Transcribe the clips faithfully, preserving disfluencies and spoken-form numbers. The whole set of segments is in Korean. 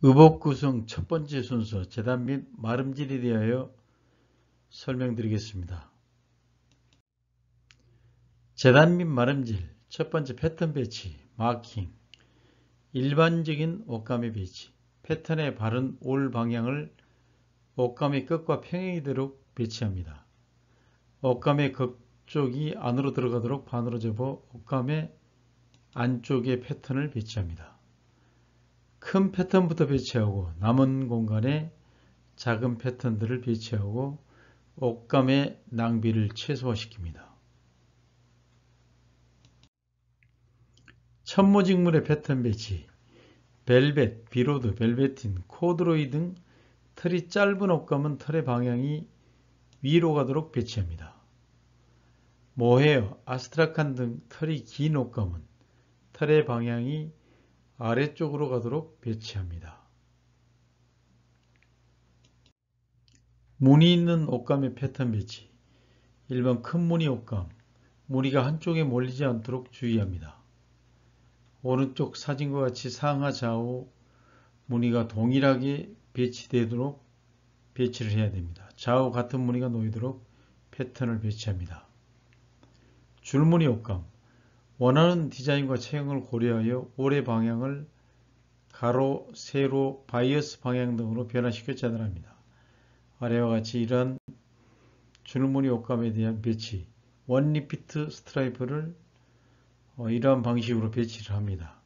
의복 구성 첫 번째 순서 재단 및 마름질에 대하여 설명드리겠습니다. 재단 및 마름질 첫 번째 패턴 배치, 마킹. 일반적인 옷감의 배치. 패턴의 바른 올 방향을 옷감의 끝과 평행이 되도록 배치합니다. 옷감의 겉쪽이 안으로 들어가도록 반으로 접어 옷감의 안쪽에 패턴을 배치합니다. 큰 패턴부터 배치하고 남은 공간에 작은 패턴들을 배치하고 옷감의 낭비를 최소화시킵니다. 천모직물의 패턴 배치. 벨벳, 비로드, 벨베틴, 코드로이 등 털이 짧은 옷감은 털의 방향이 위로 가도록 배치합니다. 모헤어, 아스트라칸 등 털이 긴 옷감은 털의 방향이 아래쪽으로 가도록 배치합니다. 무늬 있는 옷감의 패턴 배치. 일 번 큰 무늬 옷감. 무늬가 한쪽에 몰리지 않도록 주의합니다. 오른쪽 사진과 같이 상하 좌우 무늬가 동일하게 배치되도록 배치를 해야 됩니다. 좌우 같은 무늬가 놓이도록 패턴을 배치합니다. 줄무늬 옷감. 원하는 디자인과 체형을 고려하여 올의 방향을 가로, 세로, 바이어스 방향 등으로 변화시켜 재단합니다. 아래와 같이 이러한 줄무늬 옷감에 대한 배치, 원 리피트 스트라이프를 이러한 방식으로 배치를 합니다.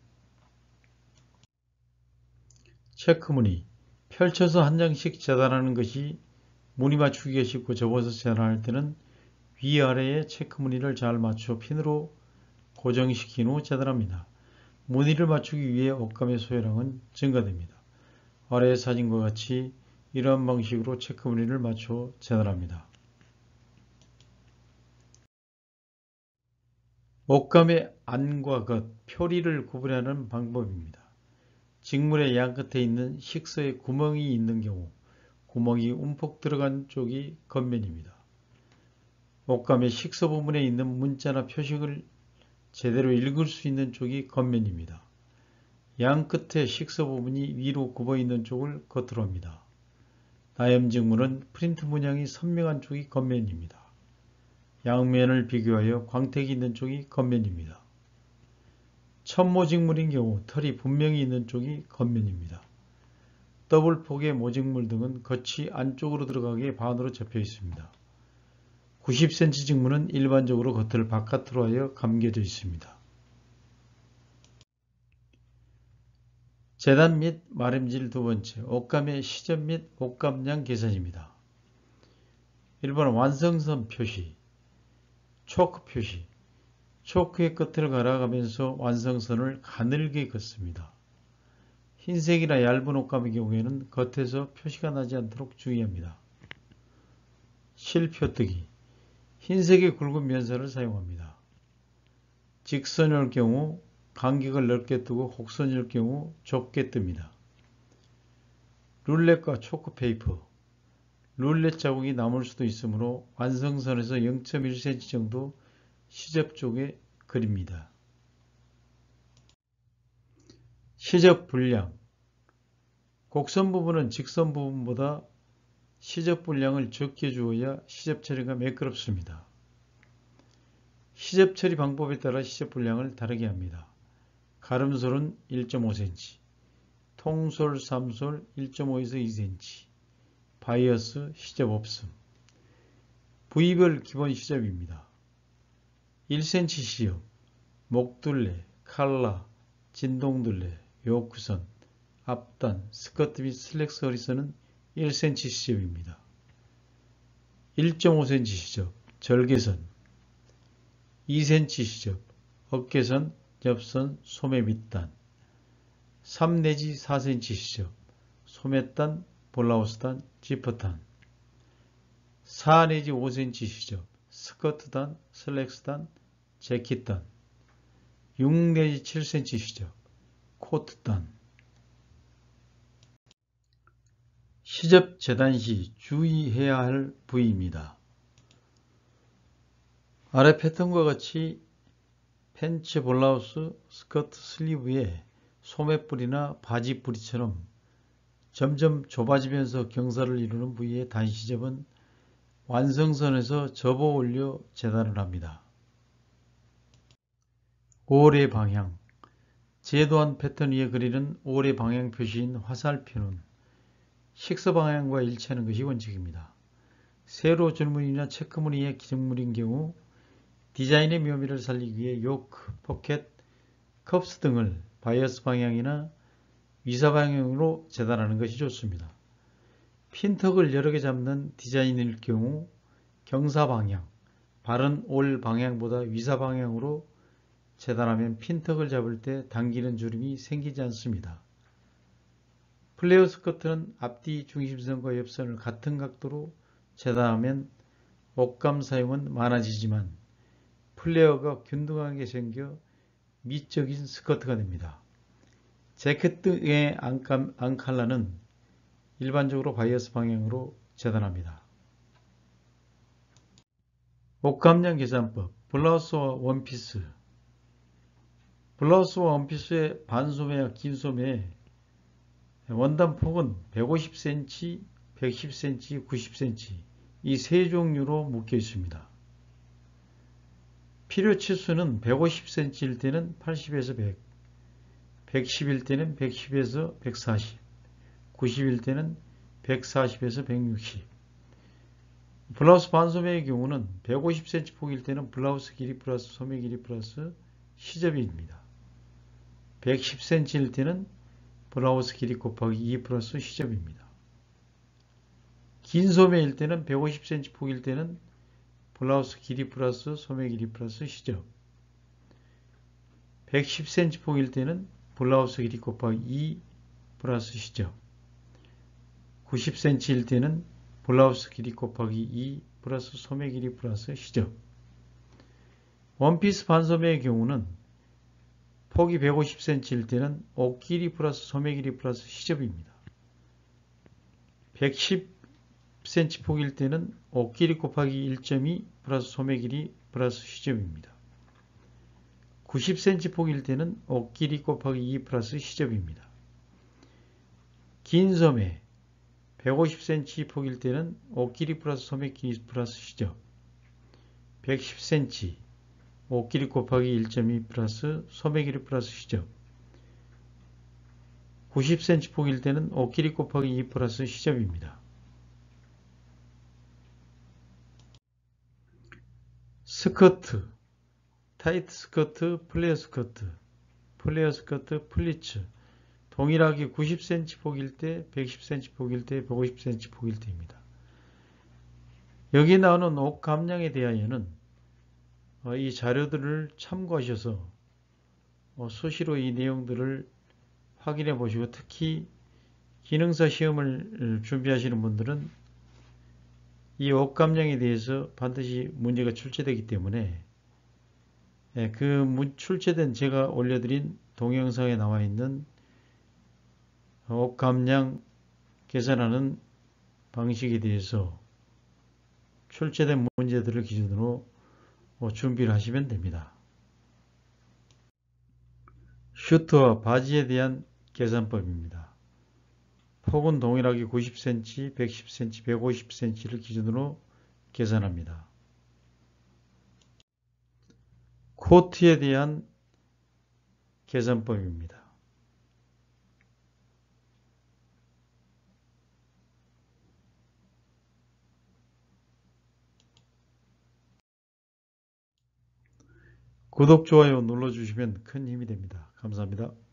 체크무늬. 펼쳐서 한 장씩 재단하는 것이 무늬 맞추기가 쉽고 접어서 재단할 때는 위아래에 체크무늬를 잘 맞춰 핀으로 고정시킨 후 재단합니다. 무늬를 맞추기 위해 옷감의 소요량은 증가됩니다. 아래의 사진과 같이 이러한 방식으로 체크무늬를 맞춰 재단합니다. 옷감의 안과 겉, 표리를 구분하는 방법입니다. 직물의 양끝에 있는 식서에 구멍이 있는 경우 구멍이 움푹 들어간 쪽이 겉면입니다. 옷감의 식서 부분에 있는 문자나 표식을 제대로 읽을 수 있는 쪽이 겉면입니다. 양끝의 식서 부분이 위로 굽어 있는 쪽을 겉으로 합니다. 나염직물은 프린트 문양이 선명한 쪽이 겉면입니다. 양면을 비교하여 광택이 있는 쪽이 겉면입니다. 천모직물인 경우 털이 분명히 있는 쪽이 겉면입니다. 더블폭의 모직물 등은 겉이 안쪽으로 들어가게 반으로 접혀 있습니다. 구십 센티미터 직물은 일반적으로 겉을 바깥으로 하여 감겨져 있습니다. 재단 및 마름질 두 번째, 옷감의 시접 및 옷감량 계산입니다. 일 번 완성선 표시, 초크 표시. 초크의 끝을 갈아가면서 완성선을 가늘게 긋습니다. 흰색이나 얇은 옷감의 경우에는 겉에서 표시가 나지 않도록 주의합니다. 실표뜨기. 흰색의 굵은 면선을 사용합니다. 직선일 경우 간격을 넓게 뜨고 곡선일 경우 좁게 뜹니다. 룰렛과 초크 페이퍼. 룰렛 자국이 남을 수도 있으므로 완성선에서 영 점 일 센티미터 정도 시접 쪽에 그립니다. 시접 분량. 곡선 부분은 직선 부분보다 시접 분량을 적게 주어야 시접 처리가 매끄럽습니다. 시접 처리 방법에 따라 시접 분량을 다르게 합니다. 가름솔은 일 점 오 센티미터, 통솔 삼 솔 일 점 오에서 이 센티미터, 바이어스 시접 없음. 부위별 기본 시접입니다. 일 센티미터 시접, 목둘레, 칼라, 진동둘레, 요크선, 앞단, 스커트 및 슬랙스 허리선은 일 센티미터 시접입니다. 일 점 오 센티미터 시접, 절개선, 이 센티미터 시접, 어깨선, 옆선, 소매 밑단, 삼 내지 사 센티미터 시접, 소매단, 블라우스단, 지퍼단, 사 내지 오 센티미터 시접, 스커트단, 슬랙스단, 재킷단, 육 내지 칠 센티미터 시접, 코트단. 시접 재단 시 주의해야 할 부위입니다. 아래 패턴과 같이 팬츠, 블라우스, 스커트, 슬리브에 소매뿌리나 바지뿌리처럼 점점 좁아지면서 경사를 이루는 부위의 단시접은 완성선에서 접어 올려 재단을 합니다. 오울의 방향. 제도한 패턴 위에 그리는 오울의 방향 표시인 화살표는 식서 방향과 일치하는 것이 원칙입니다. 세로 줄무늬나 체크무늬의 기둥물인 경우 디자인의 묘미를 살리기 위해 요크, 포켓, 컵스 등을 바이어스 방향이나 위사 방향으로 재단하는 것이 좋습니다. 핀턱을 여러 개 잡는 디자인일 경우 경사 방향, 바른 올 방향보다 위사 방향으로 재단하면 핀턱을 잡을 때 당기는 주름이 생기지 않습니다. 플레어 스커트는 앞뒤 중심선과 옆선을 같은 각도로 재단하면 옷감 사용은 많아지지만 플레어가 균등하게 생겨 미적인 스커트가 됩니다. 재킷 등의 앙칼라는 일반적으로 바이어스 방향으로 재단합니다. 옷감량 계산법. 블라우스와 원피스. 블라우스와 원피스의 반소매와 긴소매의 원단폭은 백오십 센티미터, 백십 센티미터, 구십 센티미터 이 세 종류로 묶여 있습니다. 필요 치수는 백오십 센티미터일 때는 팔십에서 백, 백십일 때는 백십에서 백사십, 구십일 때는 백사십에서 백육십. 블라우스 반소매의 경우는 백오십 센티미터 폭일 때는 블라우스 길이 플러스 소매 길이 플러스 시접입니다. 백십 센티미터일 때는 블라우스 길이 곱하기 이 플러스 시접입니다. 긴 소매일 때는 백오십 센티미터 폭일 때는 블라우스 길이 플러스 소매 길이 플러스 시접. 백십 센티미터 폭일 때는 블라우스 길이 곱하기 이 플러스 시접. 구십 센티미터일 때는 블라우스 길이 곱하기 이 플러스 소매 길이 플러스 시접. 원피스 반소매의 경우는 폭이 백오십 센티미터일 때는 옷 길이 플러스 소매 길이 플러스 시접입니다. 백십 센티미터 폭일 때는 옷 길이 곱하기 일 점 이 플러스 소매 길이 플러스 시접입니다. 구십 센티미터 폭일 때는 옷 길이 곱하기 이 플러스 시접입니다. 긴 소매 백오십 센티미터 폭일 때는 옷 길이 플러스 소매 길이 플러스 시접. 백십 센티미터 옷 길이 곱하기 일 점 이 플러스 소매 길이 플러스 시접. 구십 센티미터 폭일 때는 옷 길이 곱하기 이 플러스 시접입니다. 스커트, 타이트 스커트, 플레어 스커트, 플레어 스커트, 플리츠. 동일하게 구십 센티미터 폭일 때, 백십 센티미터 폭일 때, 백오십 센티미터 폭일 때입니다. 여기 나오는 옷 감량에 대하여는 이 자료들을 참고하셔서 수시로 이 내용들을 확인해 보시고, 특히 기능사 시험을 준비하시는 분들은 이 옷 감량에 대해서 반드시 문제가 출제되기 때문에 그 출제된 제가 올려드린 동영상에 나와 있는 옷 감량 계산하는 방식에 대해서 출제된 문제들을 기준으로 준비를 하시면 됩니다. 슈트와 바지에 대한 계산법입니다. 폭은 동일하게 구십 센티미터, 백십 센티미터, 백오십 센티미터를 기준으로 계산합니다. 코트에 대한 계산법입니다. 구독, 좋아요 눌러주시면 큰 힘이 됩니다. 감사합니다.